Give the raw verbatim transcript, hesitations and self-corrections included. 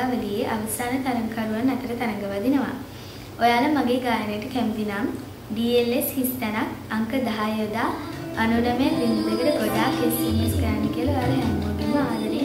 ගීතාවලියේ අවසාන තරඟකරුවන් අතර තරඟ වදිනවා. ඔයාලා මගේ ගායනයට කැමති නම් ඩී එල් එස් හිස්තැනක් අංක දහය යොදා අනු නවය බිංදුව දෙකට ගොඩාක් එස් එම් එස් කරන්න කියලා ඔයාලා හැමෝගෙම ආදරේ